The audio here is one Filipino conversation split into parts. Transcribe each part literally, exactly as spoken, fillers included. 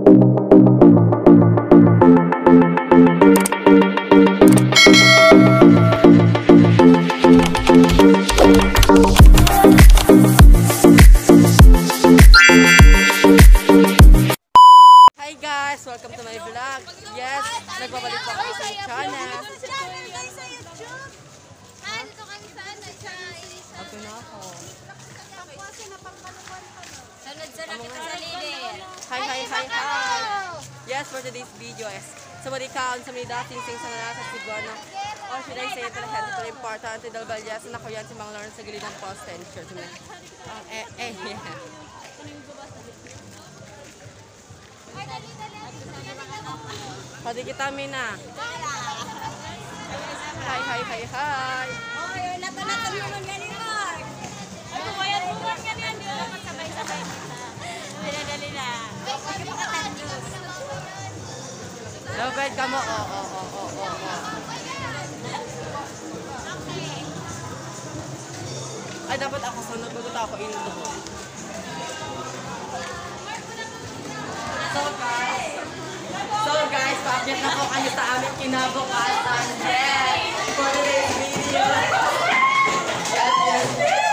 Welcome to my vlog. Yes, nagbabalik po ako sa channel. Ako na ako. Hi, hi, hi, hi. Yes, for today's video is Sawadika, sa may dating sing sa nasa Siguano. Or should I say ito lahat, ito na importante dahil balyas na ako yan si Mang Lawrence sa gilid ng post and church. Eh, eh, yeah. Pwede kita, Mina. Hi, hi, hi, hi. Oh, yun. Nato-nato naman galing, Mark. Ay, bumayat mo, Mark, yan yan. Dapat sabay-sabay. Dali-dali na. Lovebird ka mo. Oo, oo, oo, oo, oo. Ay, dapat ako sunod. Bagot ako inundo ko. So, guys. So guys, pa-update na po kayo sa aming kinabukasan. Yes! For today's video. Yes, yes.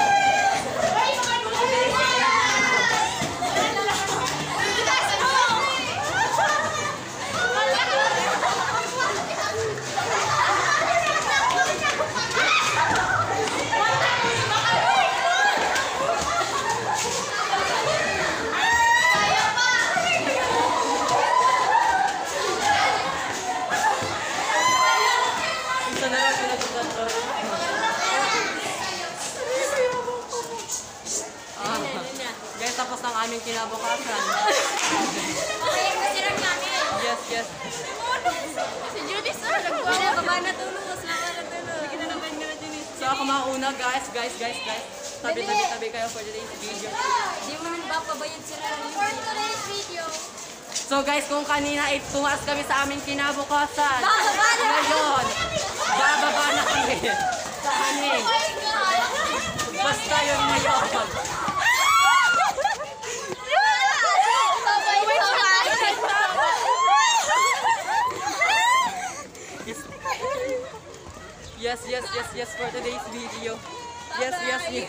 Guys, tapos ng aming kinabukasan. Yes, yes. Si Judy, sir. Nagkuha baba na tulog. Baba na tulog. Sige na naman nga na, Judy. So ako mauna, guys, guys, guys, guys. Tabi, tabi, tabi kayo for today's video. Di mo nang bapabayad sila. For today's video. So guys, kung kanina ay tumaas kami sa aming kinabukasan. Bababa na! Ngayon, bababa na kami. Sa amin. Basta yun ngayon. Yes, yes, yes, yes, for today's video. Yes, yes, yes.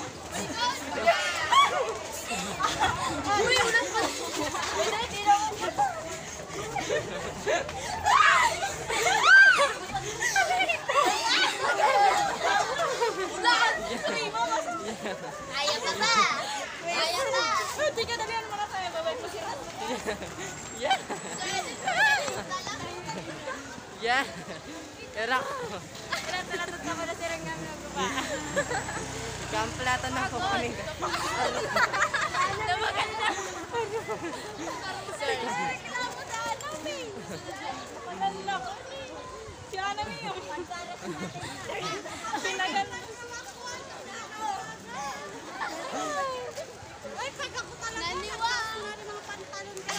Uy, ulan pa. Ayaw ka ba? Ayaw ka. Hindi ka nabihan mo na tayo. Babay mo sila. Yeah. Yeah. Erak. Latot na pala sirang nga mga baba. Kamplatan na po kami. Namagal na. Sir. Maganda ko. Siya na niyo. Pinagal na. Ay, pagka ko talaga. Naniwa. Nari mga pantalon ka.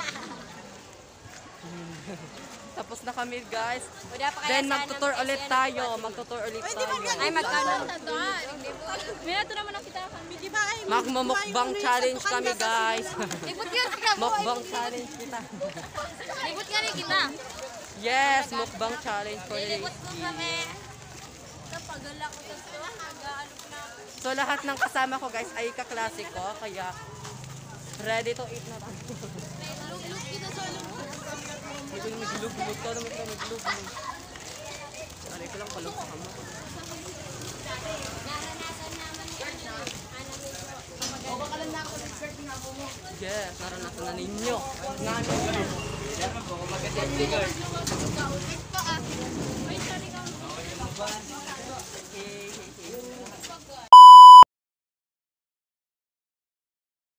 Tapos na kami, guys. Then magtutur ulit tayo. Magtutur ulit tayo. Ay, magkano? Minato naman ang kita. Magmumukbang challenge kami, guys. Libot ka kita. Mukbang challenge kita. Libot ka rin kita. Yes, mukbang challenge for today's Libot ko video. kami. Kapagala ko sa to, nag-aalok na ako. So lahat ng kasama ko, guys, ay kaklase ko. Kaya ready to eat na tayo. Lug-lug kita sa lug. Hindi ko naglug-lug ka naman ka naglug-lug. Alay ko lang palug sa kamo. Naranasan naman yun. Yes, naranasan na ninyo. Nga nyo.